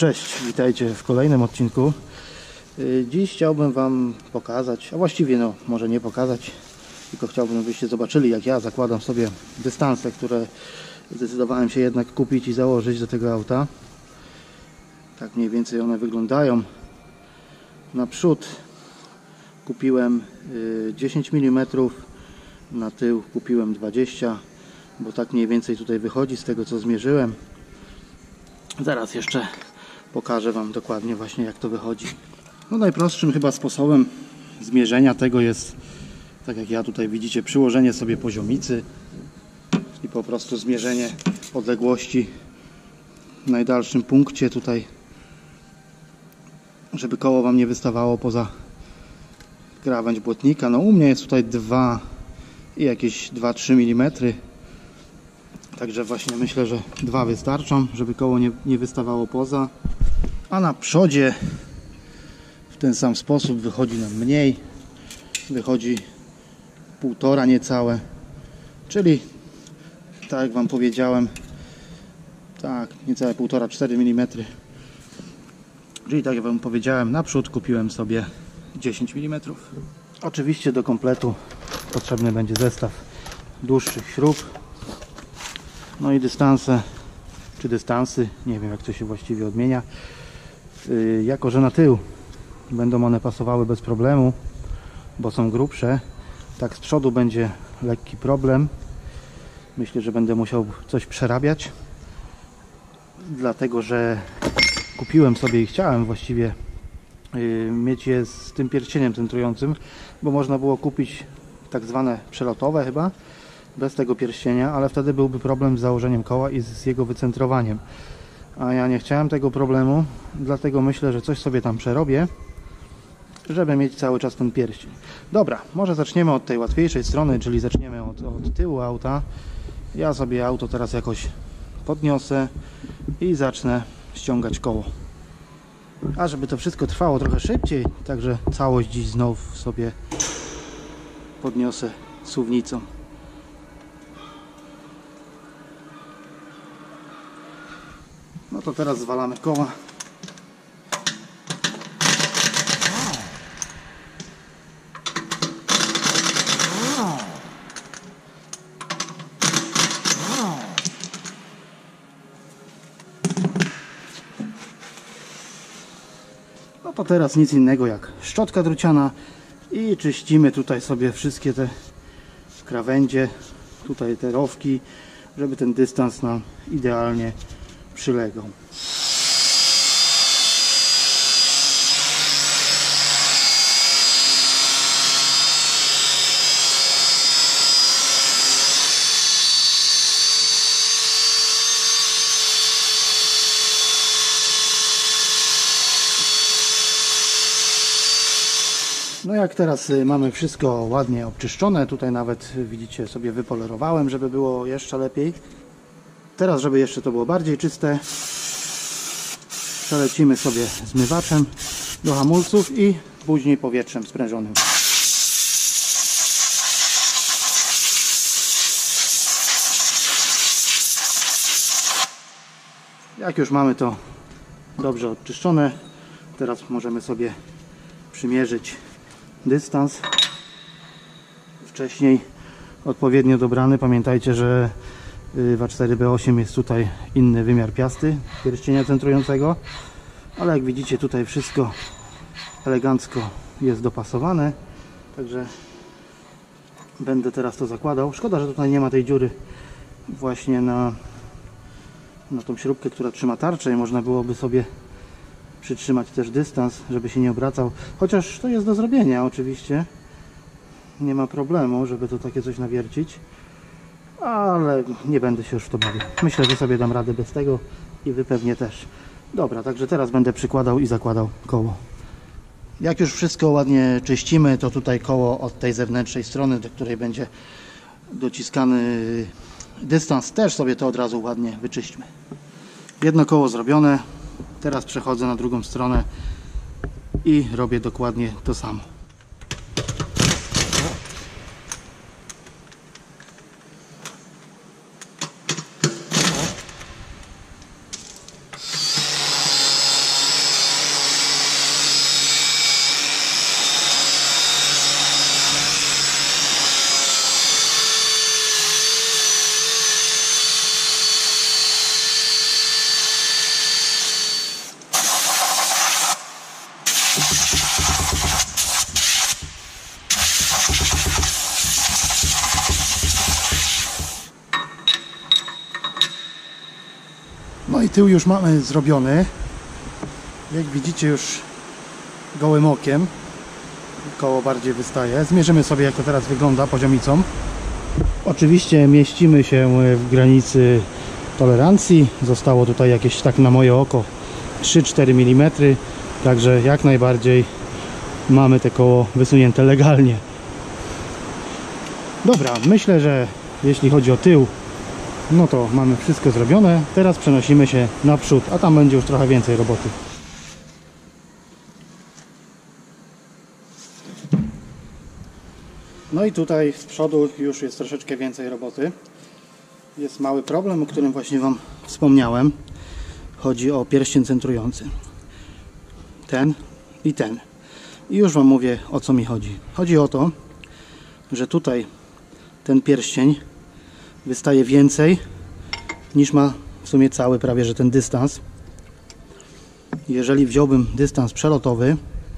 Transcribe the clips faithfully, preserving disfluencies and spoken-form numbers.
Cześć, witajcie w kolejnym odcinku. Dziś chciałbym Wam pokazać, a właściwie no może nie pokazać, tylko chciałbym, żebyście zobaczyli, jak ja zakładam sobie dystanse, które zdecydowałem się jednak kupić i założyć do tego auta. Tak mniej więcej one wyglądają. Naprzód kupiłem dziesięć milimetrów, na tył kupiłem dwadzieścia, bo tak mniej więcej tutaj wychodzi z tego, co zmierzyłem. Zaraz jeszcze pokażę Wam dokładnie właśnie, jak to wychodzi. No najprostszym chyba sposobem zmierzenia tego jest, tak jak ja tutaj widzicie, przyłożenie sobie poziomicy i po prostu zmierzenie odległości w najdalszym punkcie tutaj, żeby koło Wam nie wystawało poza krawędź błotnika. No u mnie jest tutaj dwa i jakieś dwa trzy milimetry. Także właśnie myślę, że dwa wystarczą, żeby koło nie, nie wystawało poza. A na przodzie w ten sam sposób wychodzi nam mniej. Wychodzi półtora niecałe. Czyli tak jak Wam powiedziałem, tak, niecałe półtora, cztery milimetry. Czyli tak jak Wam powiedziałem, naprzód kupiłem sobie dziesięć milimetrów. Oczywiście do kompletu potrzebny będzie zestaw dłuższych śrub. No i dystanse, czy dystansy, nie wiem jak to się właściwie odmienia. Yy, jako że na tył będą one pasowały bez problemu, bo są grubsze, tak z przodu będzie lekki problem. Myślę, że będę musiał coś przerabiać, dlatego że kupiłem sobie i chciałem właściwie yy, mieć je z tym pierścieniem centrującym, bo można było kupić tak zwane przelotowe chyba, bez tego pierścienia, ale wtedy byłby problem z założeniem koła i z jego wycentrowaniem. A ja nie chciałem tego problemu, dlatego myślę, że coś sobie tam przerobię, żeby mieć cały czas ten pierścień. Dobra, może zaczniemy od tej łatwiejszej strony, czyli zaczniemy od, od tyłu auta. Ja sobie auto teraz jakoś podniosę i zacznę ściągać koło. A żeby to wszystko trwało trochę szybciej, także całość dziś znowu sobie podniosę suwnicą. No to teraz zwalamy koła. No to teraz nic innego jak szczotka druciana i czyścimy tutaj sobie wszystkie te krawędzie, tutaj te rowki, żeby ten dystans nam idealnie przylegał. No jak teraz mamy wszystko ładnie obczyszczone, tutaj nawet widzicie sobie wypolerowałem, żeby było jeszcze lepiej. Teraz, żeby jeszcze to było bardziej czyste, przelecimy sobie zmywaczem do hamulców i później powietrzem sprężonym. Jak już mamy to dobrze odczyszczone, teraz możemy sobie przymierzyć dystans. Wcześniej odpowiednio dobrany. Pamiętajcie, że w A cztery B osiem jest tutaj inny wymiar piasty pierścienia centrującego, ale jak widzicie tutaj wszystko elegancko jest dopasowane, także będę teraz to zakładał. Szkoda, że tutaj nie ma tej dziury właśnie na, na tą śrubkę, która trzyma tarczę i można byłoby sobie przytrzymać też dystans, żeby się nie obracał, chociaż to jest do zrobienia oczywiście, nie ma problemu, żeby to takie coś nawiercić. Ale nie będę się już w to bawił. Myślę, że sobie dam radę bez tego i Wy pewnie też. Dobra, także teraz będę przykładał i zakładał koło. Jak już wszystko ładnie czyścimy, to tutaj koło od tej zewnętrznej strony, do której będzie dociskany dystans, też sobie to od razu ładnie wyczyśćmy. Jedno koło zrobione, teraz przechodzę na drugą stronę i robię dokładnie to samo. tył już mamy zrobiony. Jak widzicie już gołym okiem. Koło bardziej wystaje. Zmierzymy sobie, jak to teraz wygląda poziomicą. Oczywiście mieścimy się w granicy tolerancji. Zostało tutaj jakieś, tak na moje oko, trzy cztery milimetry. Także jak najbardziej mamy te koło wysunięte legalnie. Dobra, myślę, że jeśli chodzi o tył, no to mamy wszystko zrobione. Teraz przenosimy się na przód, a tam będzie już trochę więcej roboty. No i tutaj z przodu już jest troszeczkę więcej roboty. Jest mały problem, o którym właśnie Wam wspomniałem. Chodzi o pierścień centrujący. Ten i ten. I już Wam mówię, o co mi chodzi. Chodzi o to, że tutaj ten pierścień wystaje więcej niż ma w sumie cały prawie że ten dystans. Jeżeli wziąłbym dystans przelotowy,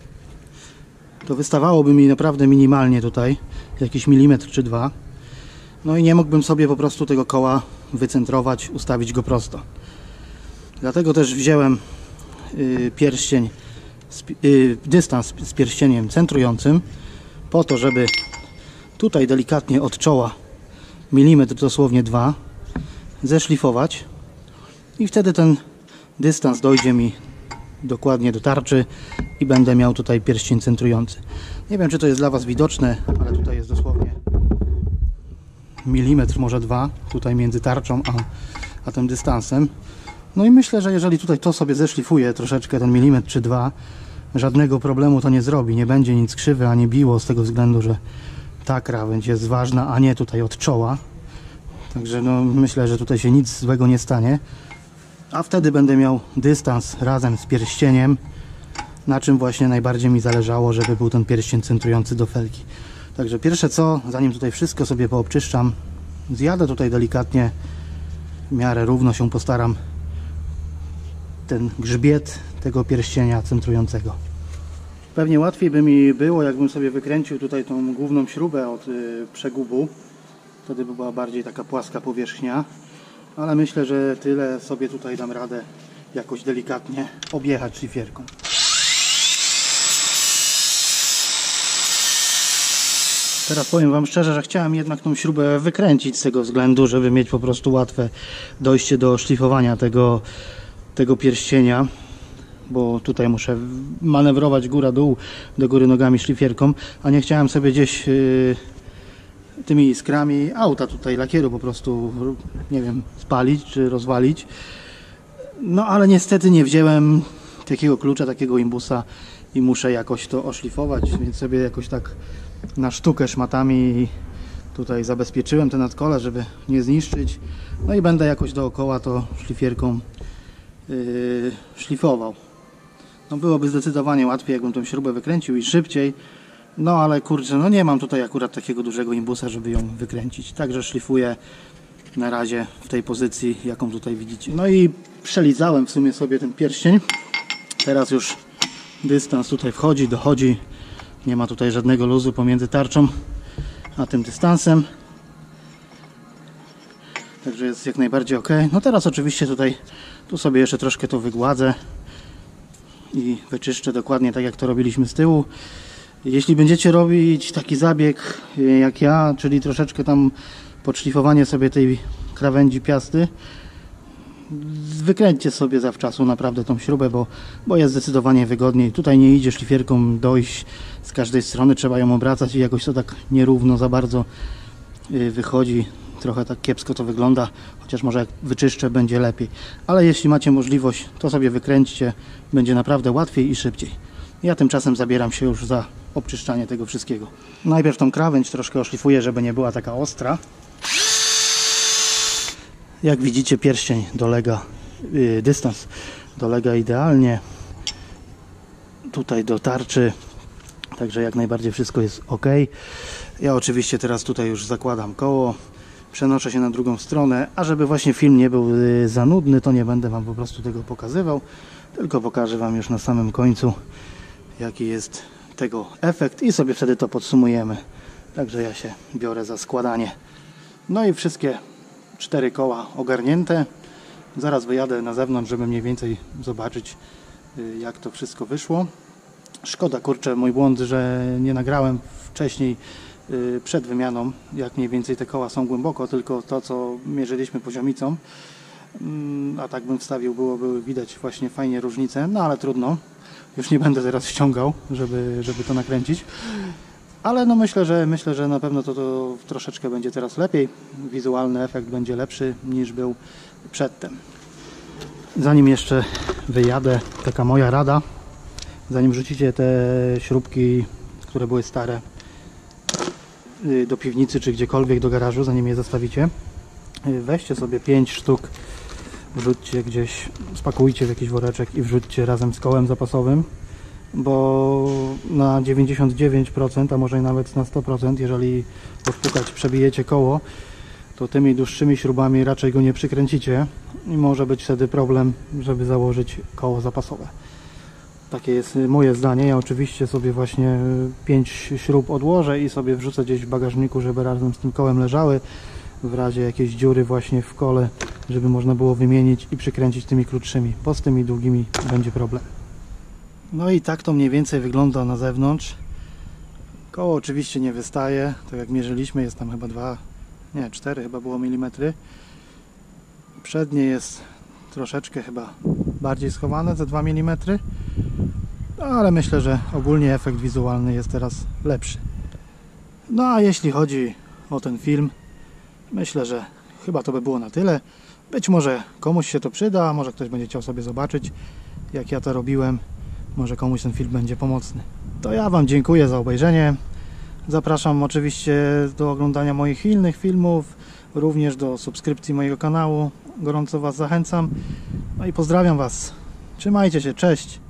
to wystawałoby mi naprawdę minimalnie tutaj jakiś milimetr czy dwa. No i nie mógłbym sobie po prostu tego koła wycentrować, ustawić go prosto. Dlatego też wziąłem yy, pierścień, yy, dystans z pierścieniem centrującym, po to, żeby tutaj delikatnie od czoła, milimetr dosłownie dwa, zeszlifować i wtedy ten dystans dojdzie mi dokładnie do tarczy i będę miał tutaj pierścień centrujący. Nie wiem, czy to jest dla Was widoczne, ale tutaj jest dosłownie milimetr, może dwa, tutaj między tarczą a, a tym dystansem. No i myślę, że jeżeli tutaj to sobie zeszlifuję troszeczkę, ten milimetr czy dwa, żadnego problemu to nie zrobi. Nie będzie nic krzywe ani biło, z tego względu, że ta krawędź jest ważna, a nie tutaj od czoła. Także no, myślę, że tutaj się nic złego nie stanie. A wtedy będę miał dystans razem z pierścieniem, na czym właśnie najbardziej mi zależało, żeby był ten pierścień centrujący do felgi. Także pierwsze co, zanim tutaj wszystko sobie poobczyszczam, zjadę tutaj delikatnie, w miarę równo się postaram ten grzbiet tego pierścienia centrującego. Pewnie łatwiej by mi było, jakbym sobie wykręcił tutaj tą główną śrubę od y, przegubu. Wtedy by była bardziej taka płaska powierzchnia. Ale myślę, że tyle sobie tutaj dam radę jakoś delikatnie objechać szlifierką. Teraz powiem Wam szczerze, że chciałem jednak tą śrubę wykręcić z tego względu, żeby mieć po prostu łatwe dojście do szlifowania tego, tego pierścienia. Bo tutaj muszę manewrować góra-dół, do góry nogami szlifierką, a nie chciałem sobie gdzieś yy, tymi iskrami auta tutaj, lakieru po prostu, nie wiem, spalić czy rozwalić. No ale niestety nie wziąłem takiego klucza, takiego imbusa i muszę jakoś to oszlifować, więc sobie jakoś tak na sztukę szmatami tutaj zabezpieczyłem te nadkole, żeby nie zniszczyć. No i będę jakoś dookoła to szlifierką yy, szlifował. No byłoby zdecydowanie łatwiej, jakbym tą śrubę wykręcił i szybciej. No ale kurczę, no nie mam tutaj akurat takiego dużego imbusa, żeby ją wykręcić. Także szlifuję na razie w tej pozycji, jaką tutaj widzicie. No i przelizałem w sumie sobie ten pierścień. Teraz już dystans tutaj wchodzi, dochodzi. Nie ma tutaj żadnego luzu pomiędzy tarczą a tym dystansem. Także jest jak najbardziej ok. No teraz oczywiście tutaj, tu sobie jeszcze troszkę to wygładzę i wyczyszczę dokładnie tak, jak to robiliśmy z tyłu. Jeśli będziecie robić taki zabieg jak ja, czyli troszeczkę tam podszlifowanie sobie tej krawędzi piasty, wykręćcie sobie zawczasu naprawdę tą śrubę, bo, bo jest zdecydowanie wygodniej. Tutaj nie idzie szlifierką dojść z każdej strony, trzeba ją obracać i jakoś to tak nierówno za bardzo wychodzi. Trochę tak kiepsko to wygląda, chociaż może jak wyczyszczę, będzie lepiej. Ale jeśli macie możliwość, to sobie wykręćcie, będzie naprawdę łatwiej i szybciej. Ja tymczasem zabieram się już za obczyszczanie tego wszystkiego. Najpierw tą krawędź troszkę oszlifuję, żeby nie była taka ostra. Jak widzicie, pierścień dolega, yy, dystans dolega idealnie tutaj do tarczy, także jak najbardziej wszystko jest ok. Ja oczywiście teraz tutaj już zakładam koło, przenoszę się na drugą stronę, a żeby właśnie film nie był yy, za nudny, to nie będę Wam po prostu tego pokazywał, tylko pokażę Wam już na samym końcu, jaki jest tego efekt i sobie wtedy to podsumujemy. Także ja się biorę za składanie. No i wszystkie cztery koła ogarnięte. Zaraz wyjadę na zewnątrz, żeby mniej więcej zobaczyć, jak to wszystko wyszło. Szkoda, kurczę, mój błąd, że nie nagrałem wcześniej przed wymianą, jak mniej więcej te koła są głęboko, tylko to, co mierzyliśmy poziomicą. A tak bym wstawił, byłoby widać właśnie fajnie różnicę, no ale trudno. Już nie będę teraz ściągał, żeby, żeby to nakręcić. Ale no myślę, że myślę, że na pewno to, to troszeczkę będzie teraz lepiej. Wizualny efekt będzie lepszy niż był przedtem. Zanim jeszcze wyjadę, taka moja rada. Zanim wrzucicie te śrubki, które były stare, do piwnicy czy gdziekolwiek do garażu, zanim je zostawicie, weźcie sobie pięć sztuk, wrzućcie gdzieś, spakujcie w jakiś woreczek i wrzućcie razem z kołem zapasowym, bo na dziewięćdziesiąt dziewięć procent, a może nawet na sto procent, jeżeli powpukać, przebijecie koło, to tymi dłuższymi śrubami raczej go nie przykręcicie i może być wtedy problem, żeby założyć koło zapasowe. Takie jest moje zdanie. Ja oczywiście sobie właśnie pięć śrub odłożę i sobie wrzucę gdzieś w bagażniku, żeby razem z tym kołem leżały, w razie jakiejś dziury właśnie w kole, żeby można było wymienić i przykręcić tymi krótszymi, bo z tymi długimi będzie problem. No i tak to mniej więcej wygląda na zewnątrz. Koło oczywiście nie wystaje, tak jak mierzyliśmy, jest tam chyba dwa, nie, cztery chyba było milimetry. Przednie jest troszeczkę chyba bardziej schowane, ze dwa milimetry. No, ale myślę, że ogólnie efekt wizualny jest teraz lepszy. No a jeśli chodzi o ten film, myślę, że chyba to by było na tyle. Być może komuś się to przyda, może ktoś będzie chciał sobie zobaczyć, jak ja to robiłem. Może komuś ten film będzie pomocny. To ja Wam dziękuję za obejrzenie. Zapraszam oczywiście do oglądania moich innych filmów, również do subskrypcji mojego kanału. Gorąco Was zachęcam. No i pozdrawiam Was. Trzymajcie się, cześć!